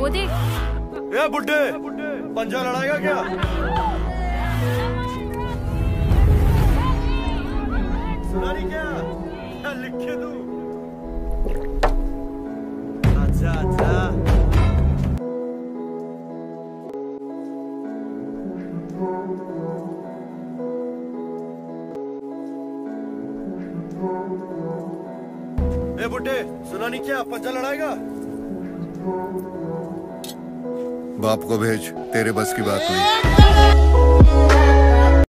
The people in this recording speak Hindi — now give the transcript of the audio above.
वो देख। ए बुड्ढे, पंजा लड़ाएगा क्या? सुना नहीं क्या? लिखे तू। अच्छा अच्छा। ए बुड्ढे, सुना नहीं क्या? पंजा लड़ाएगा? बाप को भेज, तेरे बस की बात नहीं।